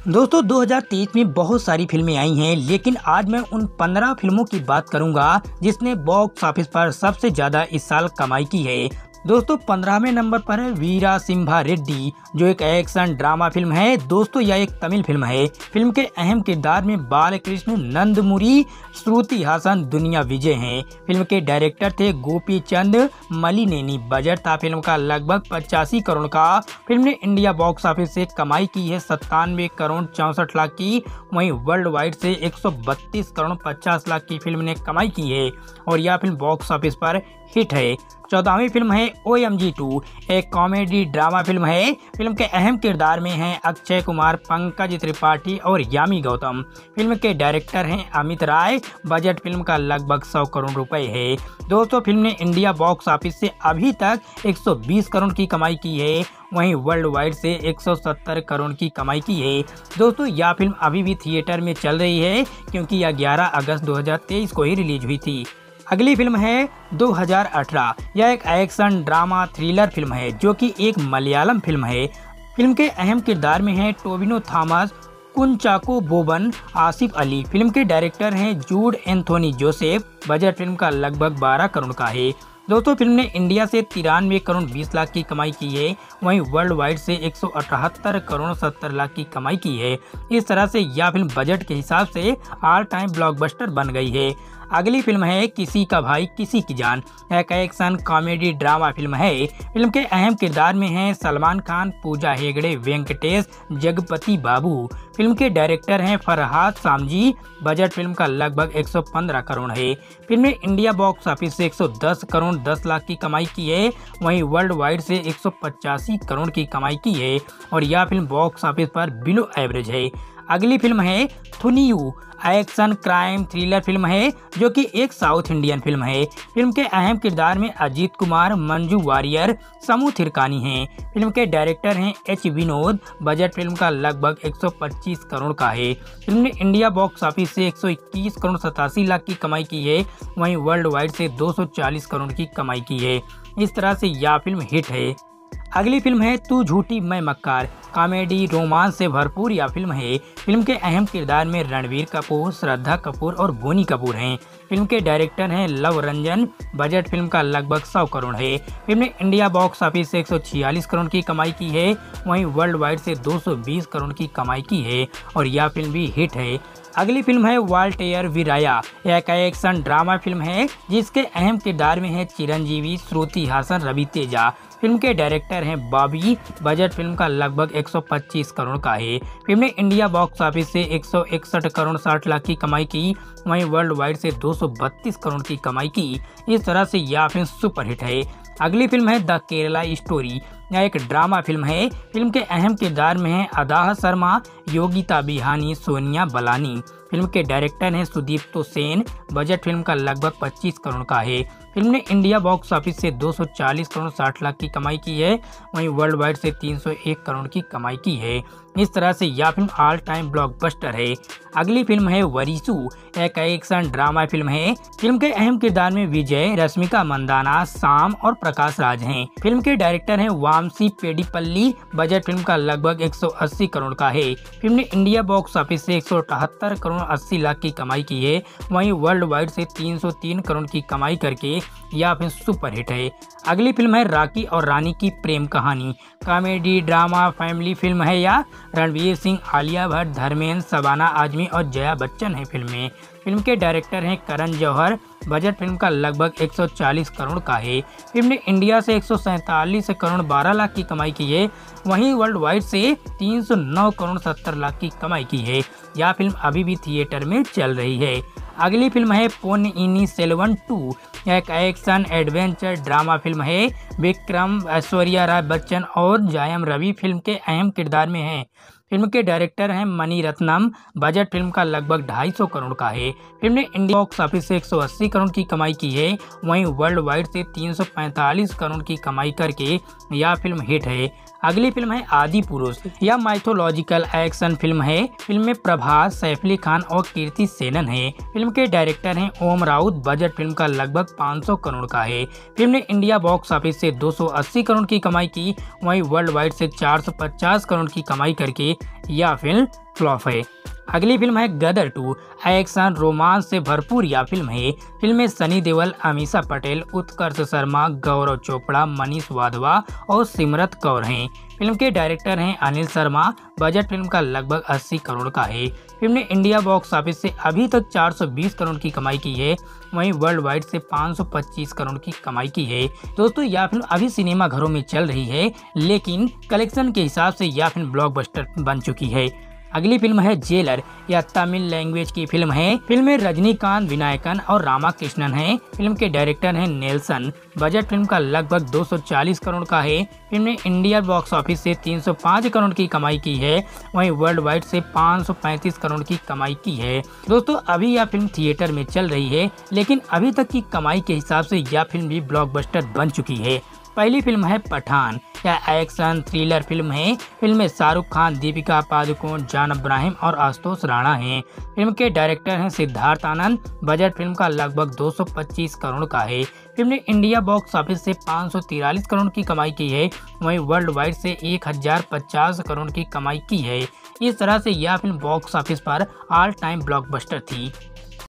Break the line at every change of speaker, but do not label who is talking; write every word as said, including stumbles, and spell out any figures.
दोस्तों दो हज़ार तेईस में बहुत सारी फिल्में आई हैं, लेकिन आज मैं उन पंद्रह फिल्मों की बात करूंगा जिसने बॉक्स ऑफिस पर सबसे ज्यादा इस साल कमाई की है। दोस्तों पंद्रहवें नंबर पर है वीरा सिम्हा रेड्डी, जो एक एक्शन ड्रामा फिल्म है। दोस्तों यह एक तमिल फिल्म है। फिल्म के अहम किरदार में बालकृष्ण, नंदमुरी, श्रुति हासन, दुनिया विजय हैं। फिल्म के डायरेक्टर थे गोपी चंद मलिनेनी। बजट था फिल्म का लगभग पचासी करोड़ का। फिल्म ने इंडिया बॉक्स ऑफिस से कमाई की है सत्तानवे करोड़ चौसठ लाख की। वहीं वर्ल्ड वाइड से एक सौ बत्तीस करोड़ पचास लाख की फिल्म ने कमाई की है और यह फिल्म बॉक्स ऑफिस पर हिट है। चौदहवीं फिल्म है ओ एम जी टू, एक कॉमेडी ड्रामा फिल्म है। फिल्म के अहम किरदार में हैं अक्षय कुमार, पंकज त्रिपाठी और यामी गौतम। फिल्म के डायरेक्टर हैं अमित राय। बजट फिल्म का लगभग सौ करोड़ रुपए है। दोस्तों फिल्म ने इंडिया बॉक्स ऑफिस से अभी तक एक सौ बीस करोड़ की कमाई की है। वहीं वर्ल्ड वाइड से एक सौ सत्तर करोड़ की कमाई की है। दोस्तों यह फिल्म अभी भी थिएटर में चल रही है क्योंकि यह ग्यारह अगस्त दो हज़ार तेईस को ही रिलीज हुई थी। अगली फिल्म है दो हज़ार अठारह। यह एक एक्शन ड्रामा थ्रिलर फिल्म है जो कि एक मलयालम फिल्म है। फिल्म के अहम किरदार में हैं टोबिनो थॉमस, कुंचाको बोबन, आसिफ अली। फिल्म के डायरेक्टर हैं जूड एंथोनी जोसेफ। बजट फिल्म का लगभग बारह करोड़ का है। दोस्तों फिल्म ने इंडिया से तिरानवे करोड़ बीस लाख की कमाई की है। वहीं वर्ल्ड वाइड से एक सौ अठहत्तर करोड़ सत्तर लाख की कमाई की है। इस तरह से यह फिल्म बजट के हिसाब से ऑल टाइम ब्लॉकबस्टर बन गई है। अगली फिल्म है किसी का भाई किसी की जान, एक एक्शन कॉमेडी ड्रामा फिल्म है। फिल्म के अहम किरदार में हैं सलमान खान, पूजा हेगड़े, वेंकटेश, जगपति बाबू। फिल्म के डायरेक्टर हैं फरहाद सामजी। बजट फिल्म का लगभग एक सौ पंद्रह करोड़ है। फिल्म ने इंडिया बॉक्स ऑफिस से एक सौ दस करोड़ दस लाख की कमाई की है। वहीं वर्ल्ड वाइड से एक सौ पचासी करोड़ की कमाई की है और यह फिल्म बॉक्स ऑफिस पर बिलो एवरेज है। अगली फिल्म है Thunivu, action crime thriller film है जो कि एक साउथ इंडियन फिल्म है। फिल्म के अहम किरदार में अजीत कुमार, मंजू वारियर, समू थिरकानी हैं। फिल्म के डायरेक्टर हैं एच विनोद। बजट फिल्म का लगभग एक सौ पच्चीस करोड़ का है। फिल्म ने इंडिया बॉक्स ऑफिस से एक सौ इक्कीस करोड़ सतासी लाख की कमाई की है। वहीं वर्ल्ड वाइड से दो सौ चालीस करोड़ की कमाई की है। इस तरह से यह फिल्म हिट है। अगली फिल्म है तू झूठी मैं मक्कार, कॉमेडी रोमांस से भरपूर यह फिल्म है। फिल्म के अहम किरदार में रणवीर कपूर, श्रद्धा कपूर और बोनी कपूर हैं। फिल्म के डायरेक्टर हैं लव रंजन। बजट फिल्म का लगभग सौ करोड़ है। फिल्म ने इंडिया बॉक्स ऑफिस से एक सौ छियालीस करोड़ की कमाई की है। वहीं वर्ल्ड वाइड से दो सौ बीस करोड़ की कमाई की है और यह फिल्म भी हिट है। अगली फिल्म है वाल्टेयर वीराया, एक एक्शन ड्रामा फिल्म है जिसके अहम किरदार में है चिरंजीवी, श्रुति हासन, रवि तेजा। फिल्म के डायरेक्टर हैं बॉबी। बजट फिल्म का लगभग एक सौ पच्चीस करोड़ का है। फिल्म ने इंडिया बॉक्स ऑफिस से एक सौ इकसठ करोड़ साठ लाख की कमाई की। वहीं वर्ल्ड वाइड से दो सौ बत्तीस करोड़ की कमाई की। इस तरह से यह फिल्म सुपरहिट है। अगली फिल्म है द केरला स्टोरी, यह एक ड्रामा फिल्म है। फिल्म के अहम किरदार में हैं अदाह शर्मा, योगिता बिहानी, सोनिया बलानी। फिल्म के डायरेक्टर हैं सुदीप्तो सेन। बजट फिल्म का लगभग पच्चीस करोड़ का है। फिल्म ने इंडिया बॉक्स ऑफिस से दो सौ चालीस करोड़ साठ लाख की कमाई की है। वहीं वर्ल्ड वाइड से तीन सौ एक करोड़ की कमाई की है। इस तरह से यह फिल्म ऑल टाइम ब्लॉकबस्टर है। अगली फिल्म है वरीसू, एक एक्शन ड्रामा फिल्म है। फिल्म के अहम किरदार में विजय, रश्मिका मंदाना, शाम और प्रकाश राज हैं। फिल्म के डायरेक्टर हैं वामसी पेडिपल्ली। बजट फिल्म का लगभग एक सौ अस्सी करोड़ का है। फिल्म ने इंडिया बॉक्स ऑफिस से एक सौ अठहत्तर करोड़ अस्सी लाख की कमाई की है। वहीं वर्ल्ड वाइड से तीन सौ तीन करोड़ की कमाई करके यह फिल्म सुपरहिट है। अगली फिल्म है राकी और रानी की प्रेम कहानी, कॉमेडी ड्रामा फैमिली फिल्म है। या रणवीर सिंह, आलिया भट्ट, धर्मेंद्र, शबाना आजमी और जया बच्चन है फिल्म में। फिल्म के डायरेक्टर हैं करण जौहर। बजट फिल्म का लगभग एक सौ चालीस करोड़ का है। फिल्म ने इंडिया से एक सौ सैंतालीस करोड़ बारह लाख की कमाई की है। वहीं वर्ल्ड वाइड से तीन सौ नौ करोड़ सत्तर लाख की कमाई की है। यह फिल्म अभी भी थिएटर में चल रही है। अगली फिल्म है पोन्नियिन सेल्वन टू, एक एक्शन एडवेंचर ड्रामा फिल्म है। विक्रम, ऐश्वर्या राय बच्चन और जयम रवि फिल्म के अहम किरदार में हैं। फिल्म के डायरेक्टर हैं मणि रत्नम। बजट फिल्म का लगभग ढाई सौ करोड़ का है। फिल्म ने इंडिया बॉक्स ऑफिस से एक सौ अस्सी करोड़ की कमाई की है। वहीं वर्ल्ड वाइड से तीन सौ पैंतालीस करोड़ की कमाई करके यह फिल्म हिट है। अगली फिल्म है आदि पुरुष। यह माइथोलॉजिकल एक्शन फिल्म है। फिल्म में प्रभास, सैफ अली खान और कीर्ति सेनन है। फिल्म के डायरेक्टर हैं ओम राउत। बजट फिल्म का लगभग पाँच सौ करोड़ का है। फिल्म ने इंडिया बॉक्स ऑफिस से दो सौ अस्सी करोड़ की कमाई की, वहीं वर्ल्ड वाइड से चार सौ पचास करोड़ की कमाई करके यह फिल्म फ्लॉप है। अगली फिल्म है गदर टू। एक्शन रोमांस से भरपूर यह फिल्म है। फिल्म में सनी देओल, अमीषा पटेल, उत्कर्ष शर्मा, गौरव चोपड़ा, मनीष वाधवा और सिमरत कौर हैं। फिल्म के डायरेक्टर हैं अनिल शर्मा। बजट फिल्म का लगभग अस्सी करोड़ का है। फिल्म ने इंडिया बॉक्स ऑफिस से अभी तक चार सौ बीस करोड़ की कमाई की है, वहीं वर्ल्ड वाइड से पाँच सौ पच्चीस करोड़ की कमाई की है। दोस्तों यह फिल्म अभी सिनेमा घरों में चल रही है, लेकिन कलेक्शन के हिसाब से यह फिल्म ब्लॉकबस्टर बन चुकी है। अगली फिल्म है जेलर। यह तमिल लैंग्वेज की फिल्म है। फिल्म में रजनीकांत, विनायकन और रामा कृष्णन हैं। फिल्म के डायरेक्टर हैं नेल्सन। बजट फिल्म का लगभग दो सौ चालीस करोड़ का है। फिल्म ने इंडिया बॉक्स ऑफिस से तीन सौ पाँच करोड़ की कमाई की है, वहीं वर्ल्ड वाइड से पाँच सौ पैंतीस करोड़ की कमाई की है। दोस्तों अभी यह फिल्म थिएटर में चल रही है, लेकिन अभी तक की कमाई के हिसाब से यह फिल्म भी ब्लॉकबस्टर बन चुकी है। पहली फिल्म है पठान। यह एक्शन थ्रिलर फिल्म है। फिल्म में शाहरुख खान, दीपिका पादुकोण, जान अब्राहिम और आशुतोष राणा हैं। फिल्म के डायरेक्टर हैं सिद्धार्थ आनंद। बजट फिल्म का लगभग दो सौ पच्चीस करोड़ का है। फिल्म ने इंडिया बॉक्स ऑफिस से पाँच सौ तिरालीस करोड़ की कमाई की है, वहीं वर्ल्ड वाइड से एक हजार पचास करोड़ की कमाई की है। इस तरह से यह फिल्म बॉक्स ऑफिस पर ऑल टाइम ब्लॉकबस्टर थी।